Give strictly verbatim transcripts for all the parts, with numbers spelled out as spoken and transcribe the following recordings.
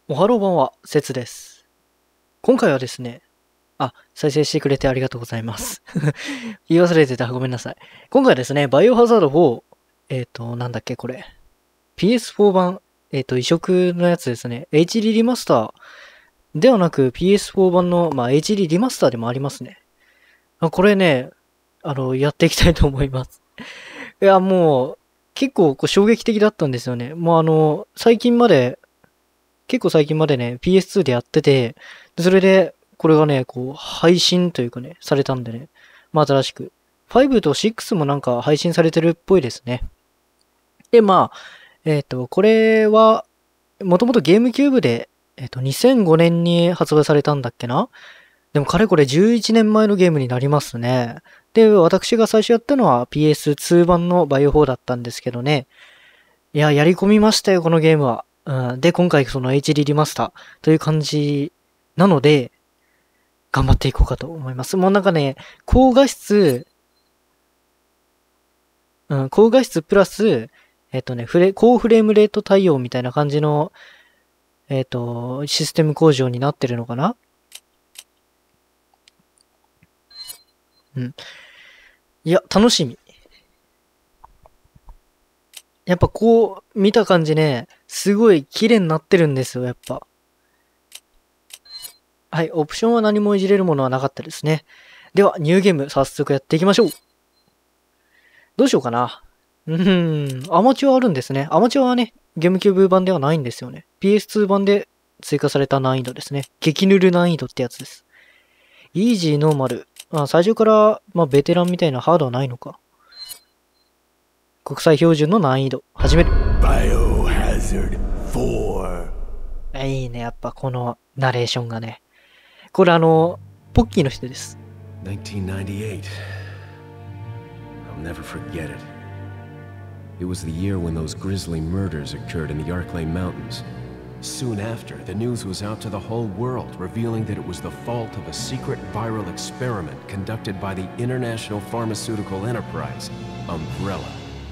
おはろうばんは、せつです。今回はですね、あ、再生してくれてありがとうございます。言い忘れてた。ごめんなさい。今回はですね、バイオハザードフォー、えっ、ー、と、なんだっけ、これ。ピーエスフォー 版、えっ、ー、と、移植のやつですね。エイチディー リマスターではなく ピーエスフォー 版の、まあ、エイチディー リマスターでもありますね。これね、あの、やっていきたいと思います。いや、もう、結構こう衝撃的だったんですよね。もうあの、最近まで、結構最近までね、ピーエスツー でやってて、それで、これがね、こう、配信というかね、されたんでね、まあ新しく。ファイブとシックスもなんか配信されてるっぽいですね。で、まあ、えっ、ー、と、これは、もともとゲームキューブで、えっ、ー、と、にせんごねんに発売されたんだっけな。でも、かれこれじゅういちねんまえのゲームになりますね。で、私が最初やったのは ピーエスツー 版のバイオフォーだったんですけどね。いや、やり込みましたよ、このゲームは。うん、で、今回その エイチディー リマスターという感じなので、頑張っていこうかと思います。もうなんかね、高画質、うん、高画質プラス、えっとね、フレ、高フレームレート対応みたいな感じの、えっと、システム向上になってるのかな。うん。いや、楽しみ。やっぱこう、見た感じね、すごい綺麗になってるんですよ、やっぱ。はい、オプションは何もいじれるものはなかったですね。では、ニューゲーム早速やっていきましょう。どうしようかな。うーん、アマチュアあるんですね。アマチュアはね、ゲームキューブ版ではないんですよね。ピーエスツー 版で追加された難易度ですね。激ヌル難易度ってやつです。イージー、ノーマル。あ、最初から、まあ、ベテランみたいなハードはないのか。国際標準の難易度。始める。 Biohazard フォー。 いいね、やっぱこのナレーションがね。これあの、ポッキーの人です。 nineteen ninety-eight. I'll never forget it. It was the year when those grisly murders occurred in the Arklay Mountains. Soon after, the news was out to the whole world, revealing that it was the fault of a secret viral experiment conducted by the international pharmaceutical enterprise, Umbrella.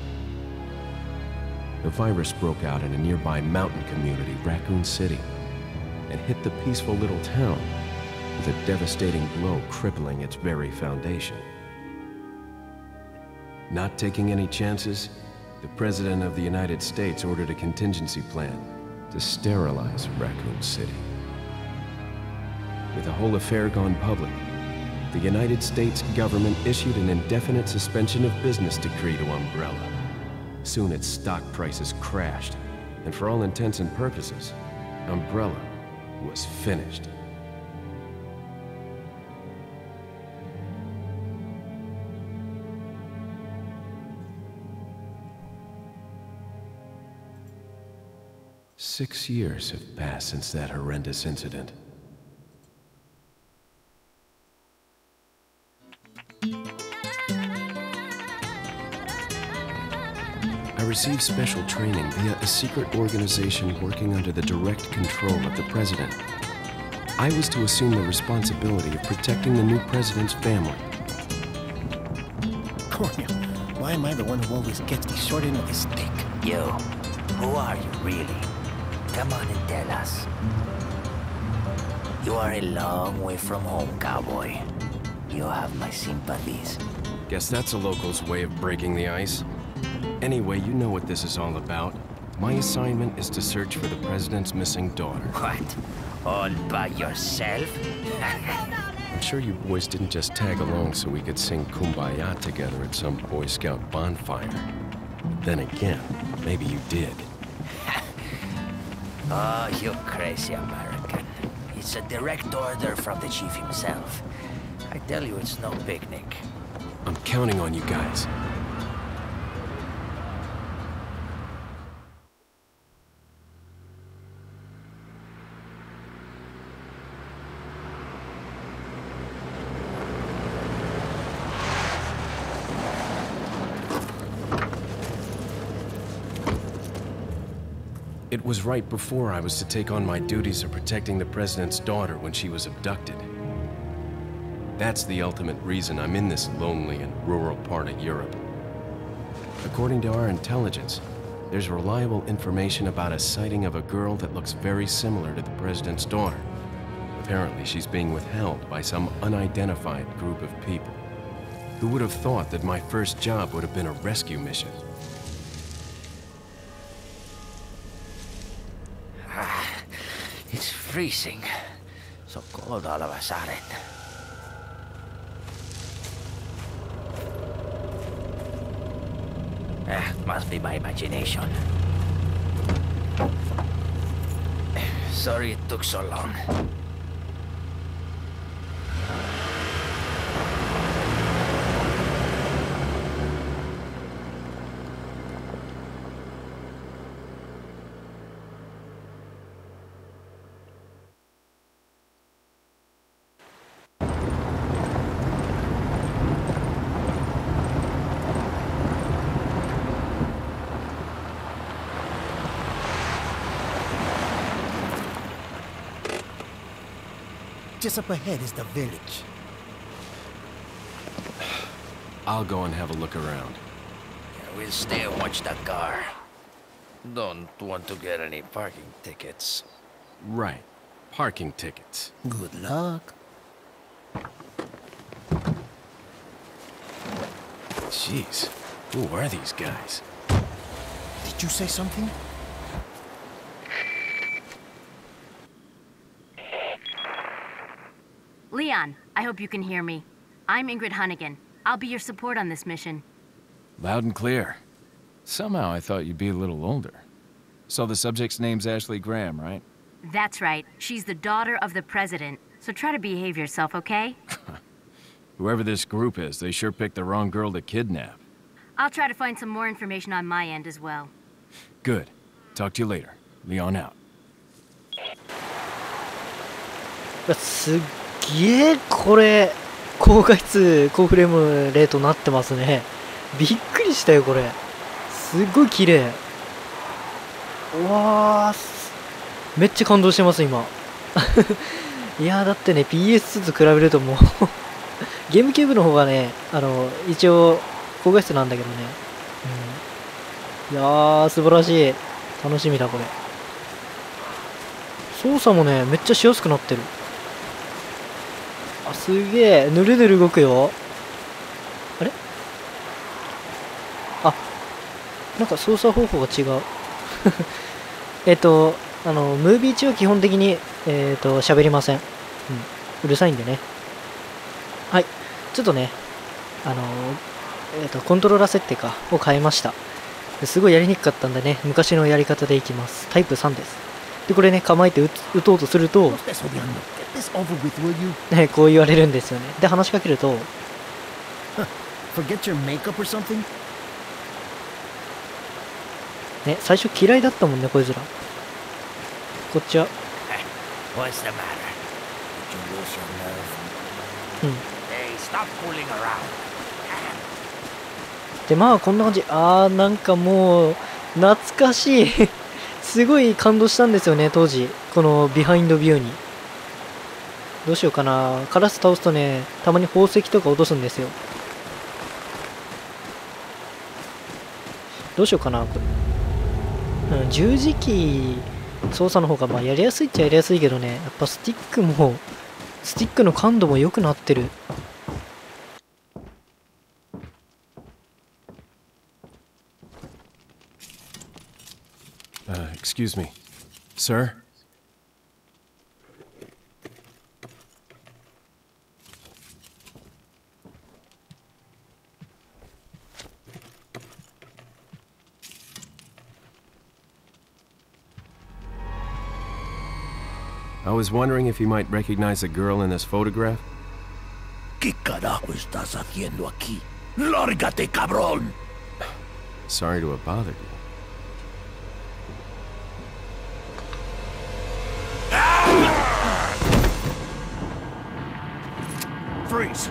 The virus broke out in a nearby mountain community, Raccoon City, and hit the peaceful little town with a devastating blow crippling its very foundation. Not taking any chances, the President of the United States ordered a contingency plan to sterilize Raccoon City. With the whole affair gone public, the United States government issued an indefinite suspension of business decree to Umbrella. Soon its stock prices crashed, and for all intents and purposes, Umbrella was finished. Six years have passed since that horrendous incident. I received special training via a secret organization working under the direct control of the president. I was to assume the responsibility of protecting the new president's family. Cornel, why am I the one who always gets the short end of the stick? You, who are you really? Come on and tell us. You are a long way from home, cowboy. You have my sympathies. Guess that's a local's way of breaking the ice. Anyway, you know what this is all about. My assignment is to search for the president's missing daughter. What? All by yourself? I'm sure you boys didn't just tag along so we could sing Kumbaya together at some Boy Scout bonfire. But then again, maybe you did. Oh, you crazy American. It's a direct order from the chief himself. I tell you, it's no picnic. I'm counting on you guys. It was right before I was to take on my duties of protecting the president's daughter when she was abducted. That's the ultimate reason I'm in this lonely and rural part of Europe. According to our intelligence, there's reliable information about a sighting of a girl that looks very similar to the president's daughter. Apparently, she's being withheld by some unidentified group of people. Who would have thought that my first job would have been a rescue mission? Ah, it's freezing. So cold all of a sudden. Ah, must be my imagination. Sorry it took so long. Just up ahead is the village. I'll go and have a look around. Yeah, we'll stay and watch that car. Don't want to get any parking tickets. Right. Parking tickets. Good luck. Jeez. Who are these guys? Did you say something? Leon, I hope you can hear me. I'm Ingrid Hunnigan. I'll be your support on this mission. Loud and clear. Somehow I thought you'd be a little older. So the subject's name's Ashley Graham, right? That's right. She's the daughter of the president. So try to behave yourself, okay? Whoever this group is, they sure picked the wrong girl to kidnap. I'll try to find some more information on my end as well. Good. Talk to you later. Leon out. すっげえこれ高画質高フレームレートになってますね。びっくりしたよこれ。すっごい綺麗。うわー、めっちゃ感動してます今。いやーだってね ピーエスツー と比べるともうゲームキューブの方がね、あの一応高画質なんだけどね。うん、いやー素晴らしい。楽しみだこれ。操作もねめっちゃしやすくなってる。あ、すげえ、ぬるぬる動くよ。あれ？あ、なんか操作方法が違う。えっと、あの、ムービー中は基本的に、えっと、喋りません。うん。うるさいんでね。はい。ちょっとね、あの、えっと、コントローラー設定か、を変えました。すごいやりにくかったんでね、昔のやり方でいきます。タイプさんです。で、これね、構えて 打, 打とうとすると、ね、こう言われるんですよね。で、話しかけると、 Forget your makeup or something? ね、最初嫌いだったもんね、こいつら。こっちは。 What's the matter? Did you lose your nerve? うん。 Hey, stop fooling around. で、まあ、こんな感じ。あー、なんかもう、懐かしい。すごい感動したんですよね、当時。このビハインドビューに。どうしようかな。カラス倒すとね、たまに宝石とか落とすんですよ。どうしようかな、これ。うん、十字キー操作の方がまあやりやすいっちゃやりやすいけどね、やっぱスティックも、スティックの感度も良くなってる。 Uh, excuse me. Sir? I was wondering if you might recognize the girl in this photograph? ¿Qué carajo estás haciendo aquí? ¡Lárgate, cabrón! Sorry to have bothered you. Freeze!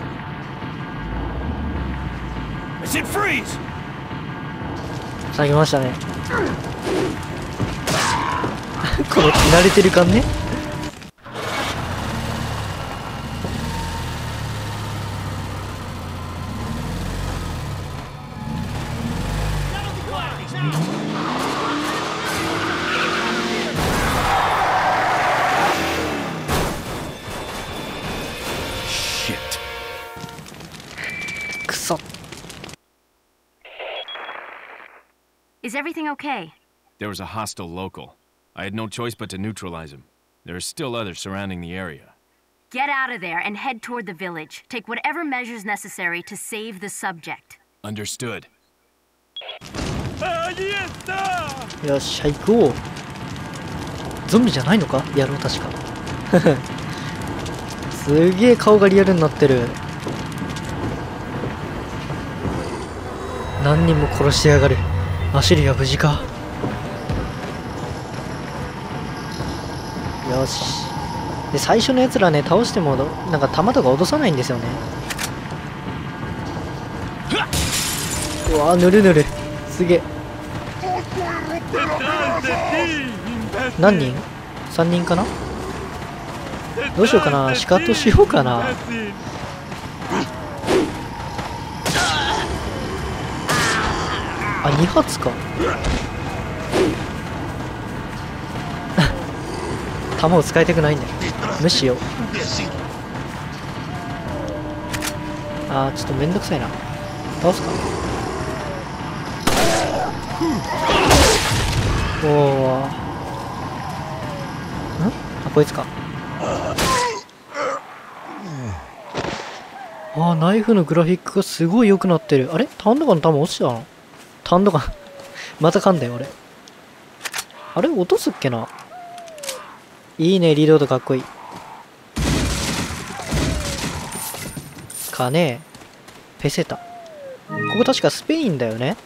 I said freeze! 下げましたね。この慣れてる感ね。 そ。 Is everything okay? There was a hostile local. I had no choice but to neutralize him. There are still others surrounding the area. Get out of there and head toward the village. Take whatever measures necessary to save the subject. Understood. よっしゃ、行こう。ゾンビじゃないのか野郎確か。すげえ顔がリアルになってる。何人も殺してやがる。アシュリーは無事か。よし。で、最初のやつらね、倒してもなんか弾とか落とさないんですよね。うわー、ぬるぬる。すげえ。何人 ?さん 人かな。どうしようかな。シカトしようかな。あ、に発か。弾を使いたくないんだよ。無視しよう。あー、ちょっとめんどくさいな。倒すか。おお。ん？あ、こいつか。あー、ナイフのグラフィックがすごい良くなってる。あれ？タンドガンの弾落ちたの？タンドガンまた噛んだよ俺。あれ？落とすっけな。いいね、リロードかっこいい。かねえ。ペセタ。ここ確かスペインだよね。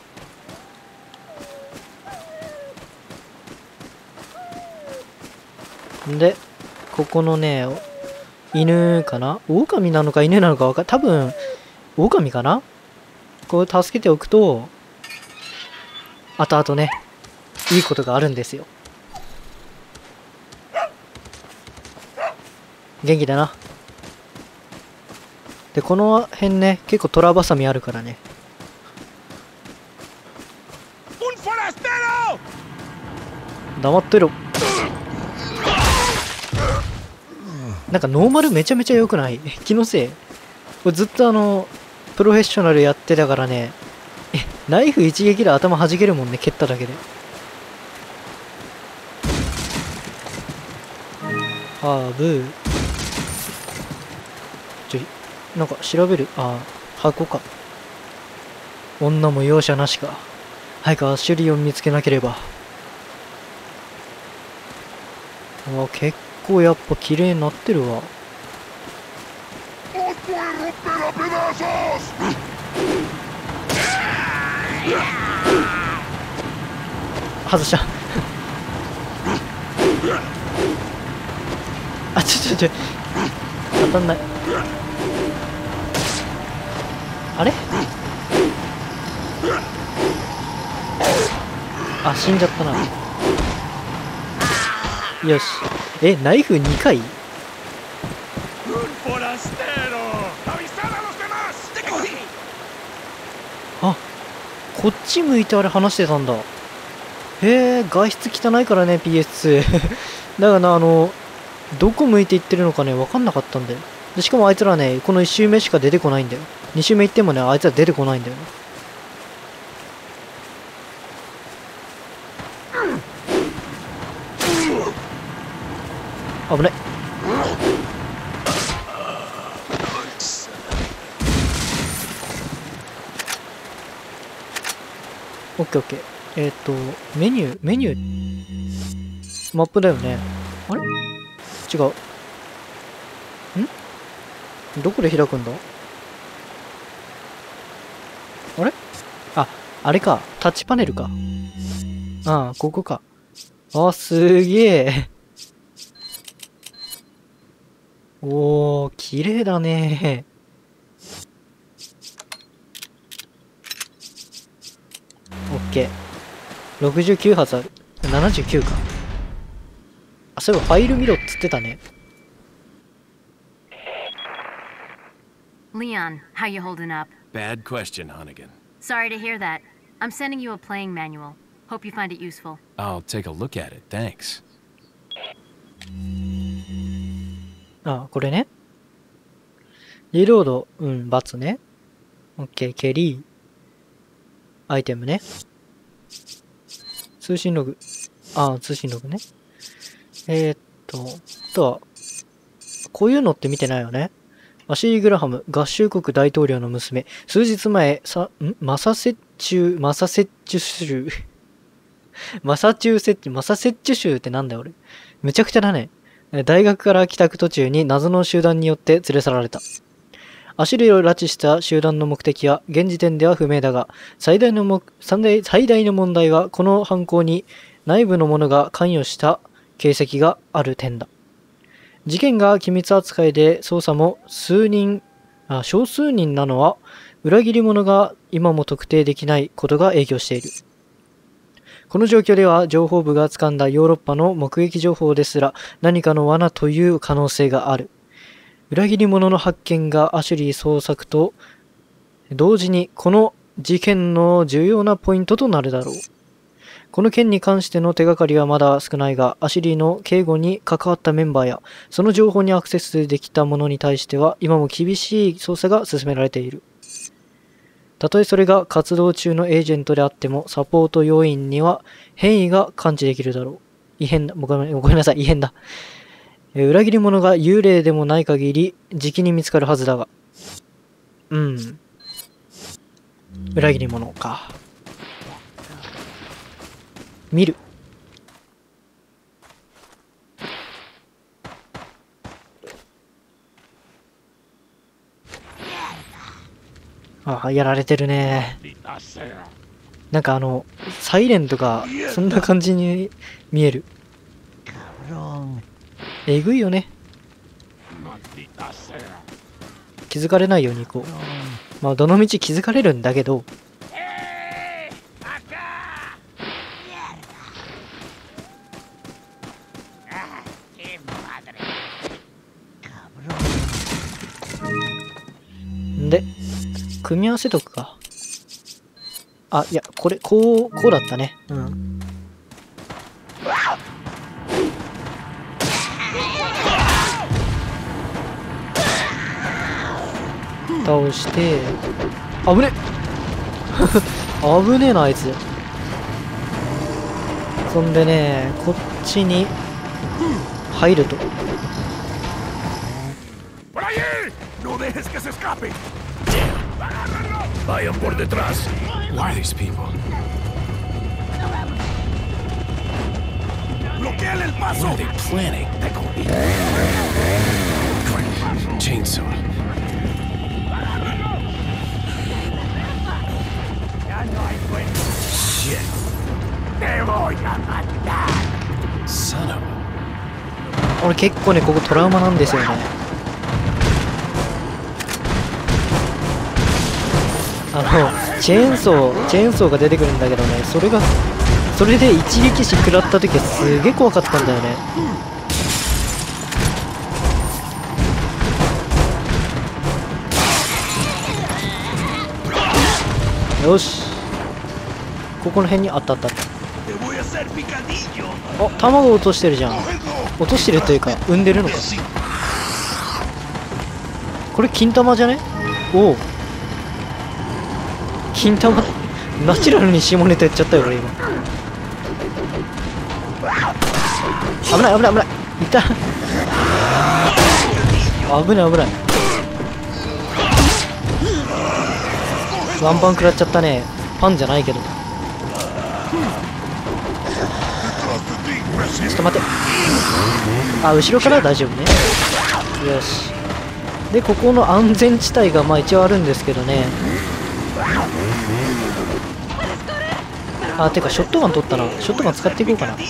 で、ここのね、犬かな？狼なのか犬なのかわかん、多分、狼かな？こう助けておくと、後々ね、いいことがあるんですよ。元気だな。で、この辺ね、結構トラバサミあるからね。黙ってろ。なんかノーマルめちゃめちゃ良くない？気のせい。これずっとあの、プロフェッショナルやってたからね、え、ナイフ一撃で頭弾けるもんね、蹴っただけで。ハーブ。ちょ、なんか調べる。ああ、箱か。女も容赦なしか。早くアシュリーを見つけなければ。あ、結構やっぱ綺麗になってるわ。外した。あ、ちょちょちょ、当たんない。あれ？あ、死んじゃったな。よし。え、ナイフにかい？あ、こっち向いてあれ話してたんだ。へえ、画質汚いからね、ピーエスツー。だからな、あの、どこ向いていってるのかね、わかんなかったんだよ。で、しかもあいつらね、このいち周目しか出てこないんだよ。に周目行ってもね、あいつら出てこないんだよね。危ない。オッケーオッケー。えっと、メニュー、メニュー、マップだよね。あれ？違う。ん？どこで開くんだ？あれ？あ、あれか。タッチパネルか。ああ、ここか。あ、すげえ。おー、綺麗だね。オッケー。ろくじゅうきゅう発ある。ななじゅうきゅうか。あ、そういえばファイル見ろっつってたね。 Leon, how you holding up? Bad question, Hunnigan. Sorry to hear that. I'm sending you a playing manual. Hope you find it useful. I'll take a look at it, thanks. あ、これね。リロード、うん、×ね。 オッケー、蹴り。アイテムね。通信ログ。ああ、通信ログね。えー、っと、あとは、こういうのって見てないよね。アシリー・グラハム、合衆国大統領の娘。数日前、さ、んマサセッチュ、マサセッチュ州。マサチューセッチュ、マサセッチュ州ってなんだよ俺。めちゃくちゃだね。大学から帰宅途中に謎の集団によって連れ去られた。アシュリーを拉致した集団の目的は現時点では不明だが、最大のも最大、最大の問題はこの犯行に内部の者が関与した形跡がある点だ。事件が機密扱いで捜査も数人、あ、少数人なのは裏切り者が今も特定できないことが影響している。この状況では情報部が掴んだヨーロッパの目撃情報ですら何かの罠という可能性がある。裏切り者の発見がアシュリー捜索と同時にこの事件の重要なポイントとなるだろう。この件に関しての手がかりはまだ少ないが、アシュリーの警護に関わったメンバーやその情報にアクセスできた者に対しては今も厳しい捜査が進められている。たとえそれが活動中のエージェントであっても、サポート要員には変異が感知できるだろう。異変だ。ごめんなさい、異変だ。裏切り者が幽霊でもない限り、じきに見つかるはずだが。うん。裏切り者か。見る。ああ、やられてるね。なんかあの、サイレンとか、そんな感じに見える。えぐいよね。気づかれないように行こう。まあ、どのみち気づかれるんだけど。で、組み合わせとくか。あ、いや、これ、こう、こうだったね。うん。倒して、危ね危ねえな、あいつ。そんでね、こっちに入ると。 Vayan por detrás. Why are these people? ¡Bloqueale el paso! What are they planning? Chainsaw. Shit. ¡Te voy a matar! Son of a... 俺結構ね、ここトラウマなんですよね。あの、チェーンソー、チェーンソーが出てくるんだけどね、それが、それで一撃死食らった時はすげえ怖かったんだよね。よし。ここの辺にあったあったあった。あ、卵落としてるじゃん。落としてるというか、産んでるのか。これ金玉じゃね？おお。金玉、ナチュラルに下ネタ言っちゃったよ俺今。危ない危ない危ない。いた。危ない危ない。ワンパン食らっちゃったね。パンじゃないけど。ちょっと待って。あ、後ろからは大丈夫ね。よし。で、ここの安全地帯がまあ一応あるんですけどね。あ、てかショットガン取ったな。ショットガン使っていこうかな。よ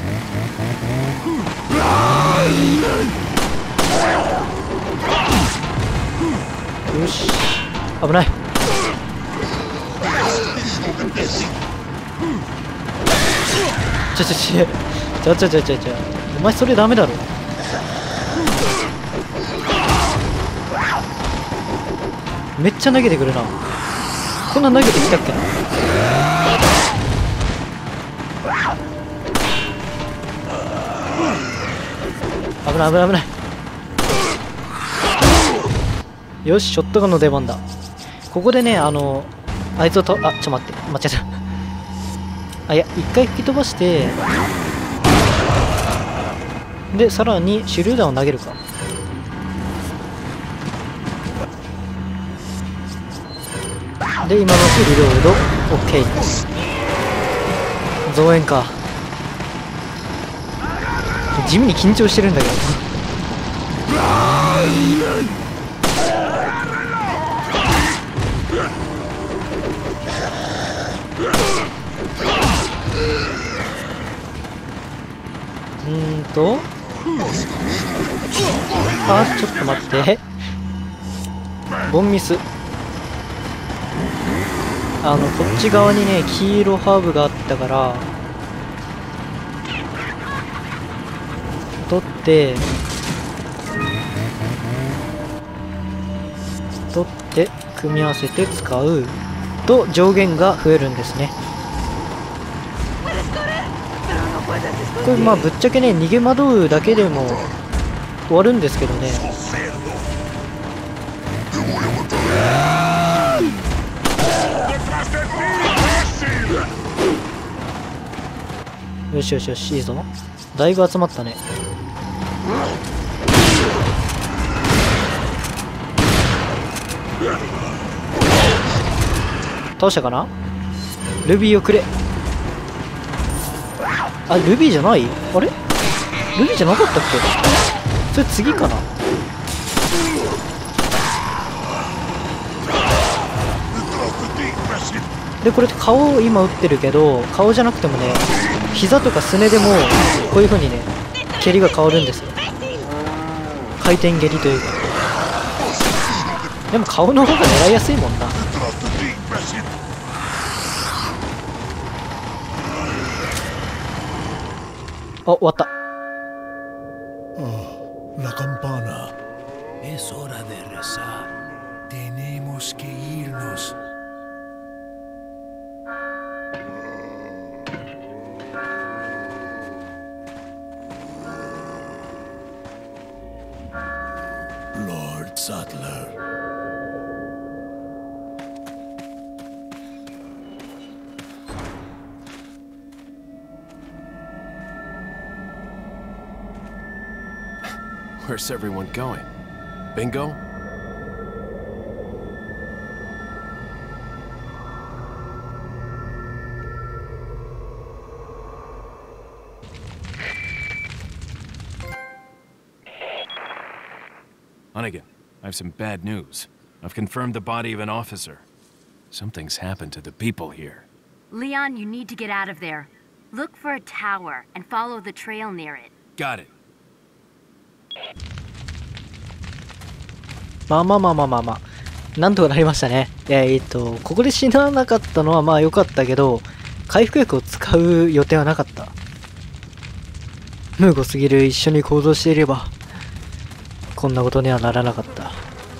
し。危ない。ちょちょちょちょちょちょちょちょお前それダメだろ。めっちゃ投げてくるな。こんな投げてきたっけな。危ない危ない危ない。よし、ショットガンの出番だ。 ここでね、あの、あいつをと、あ、ちょっと待って、間違えた。あ、いや、一回吹き飛ばして、で、さらに手榴弾を投げるか。で、今のフルロード、OK。増援か。地味に緊張してるんだけど。うーんとあ、ちょっと待ってボンミス。あのこっち側にね黄色ハーブがあったから取って取って組み合わせて使うと上限が増えるんですね。これまあぶっちゃけね逃げ惑うだけでも終わるんですけどね。よしよしよし、いいぞ。だいぶ集まったね。倒したかな。ルビーをくれ。あ、ルビーじゃない？あれ？ルビーじゃなかったっけ？それ次かな？で、これ顔今打ってるけど、顔じゃなくてもね、膝とかすねでもこういう風にね、蹴りが変わるんですよ。回転蹴りというか。でも顔の方が狙いやすいもんな。あ、終わった。 Oh, la campana. Es hora de rezar. Tenemos que irnos. Lord Sattler. Where's everyone going? Bingo? Hunnigan, I have some bad news. I've confirmed the body of an officer. Something's happened to the people here. Leon, you need to get out of there. Look for a tower and follow the trail near it. Got it. まあまあまあまあまあまあ。なんとかなりましたね。えー、っと、ここで死ななかったのはまあ良かったけど、回復薬を使う予定はなかった。ムーゴすぎる一緒に行動していれば、こんなことにはならなかった。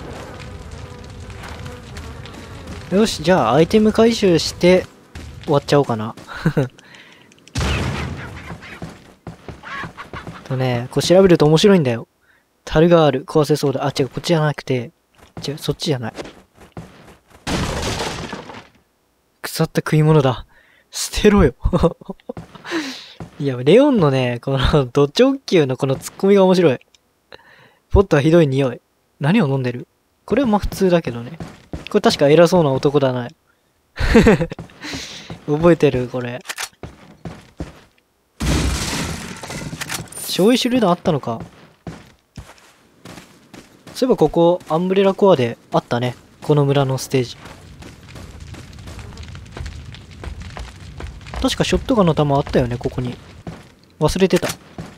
よし、じゃあアイテム回収して終わっちゃおうかな。とね、こう調べると面白いんだよ。樽がある。壊せそうだ。あ、違う、こっちじゃなくて。違う、そっちじゃない。腐った食い物だ。捨てろよ。いや、レオンのね、このド直球のこのツッコミが面白い。ポットはひどい匂い。何を飲んでる？これはまあ普通だけどね。これ確か偉そうな男だな。覚えてるこれ。醤油手榴弾あったのか。そういえばここアンブレラコアであったね。この村のステージ。確かショットガンの弾あったよね、ここに。忘れてた。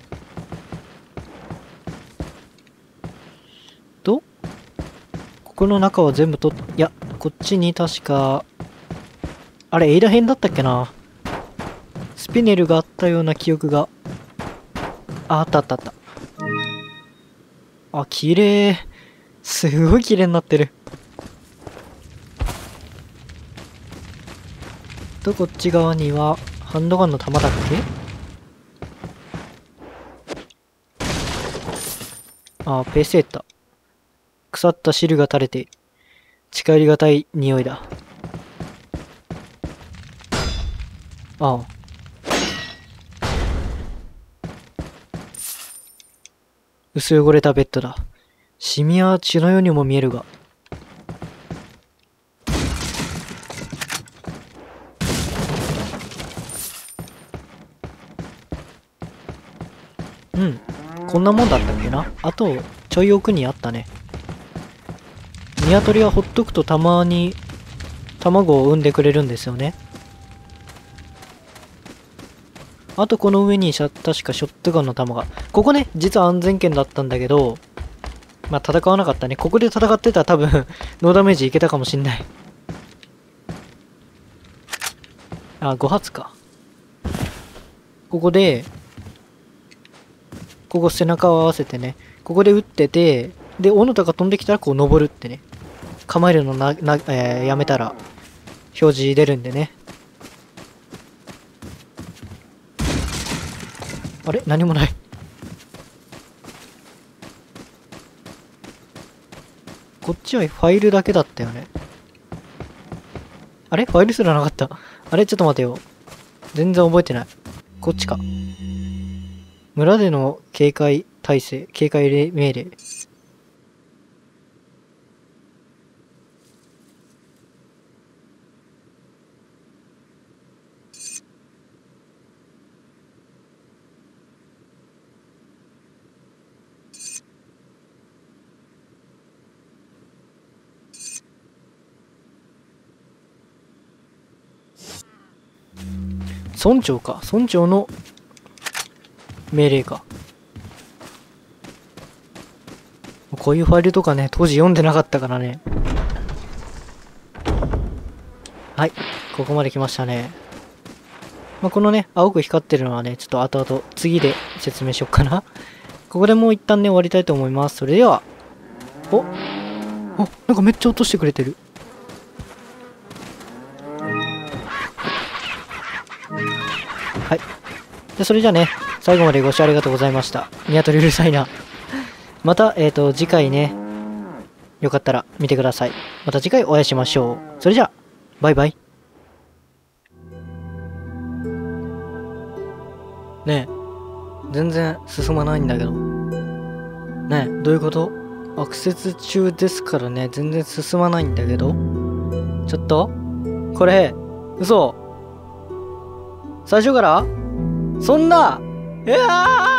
とここの中は全部と、いや、こっちに確か、あれ、エイダ編だったっけな。スピネルがあったような記憶が。あ、あったあったあった。あ、綺麗。すごい綺麗になってる。と、こっち側には、ハンドガンの弾だっけ？あ、ペーセータ。腐った汁が垂れている。 近寄りがたい匂いだ。ああ。薄汚れたベッドだ。シミは血のようにも見えるが。うん。こんなもんだったっけな。あと、ちょい奥にあったね。鶏はほっとくとたまに卵を産んでくれるんですよね。あとこの上にシャ確かショットガンの弾が。ここね、実は安全圏だったんだけど、まあ戦わなかったね。ここで戦ってたら多分、ノーダメージいけたかもしんない。あ、ご発か。ここで、ここ背中を合わせてね、ここで撃ってて、で、小野田が飛んできたらこう登るってね。構えるのな、な、えー、やめたら、表示出るんでね。あれ何もない。こっちはファイルだけだったよね。あれファイルすらなかった。あれちょっと待てよ。全然覚えてない。こっちか。村での警戒体制、警戒命令。村長か。村長の命令か。こういうファイルとかね、当時読んでなかったからね。はい。ここまで来ましたね。まあ、このね、青く光ってるのはね、ちょっと後々次で説明しよっかな。ここでもう一旦ね、終わりたいと思います。それでは、おお、なんかめっちゃ落としてくれてる。はい。で、それじゃあね、最後までご視聴ありがとうございました。ニワトリうるさいな。また、えっと、次回ね、よかったら見てください。また次回お会いしましょう。それじゃあ、バイバイ。ねえ、全然進まないんだけど。ねえ、どういうこと？アクセス中ですからね、全然進まないんだけど。ちょっとこれ、嘘。最初からそんな、いやー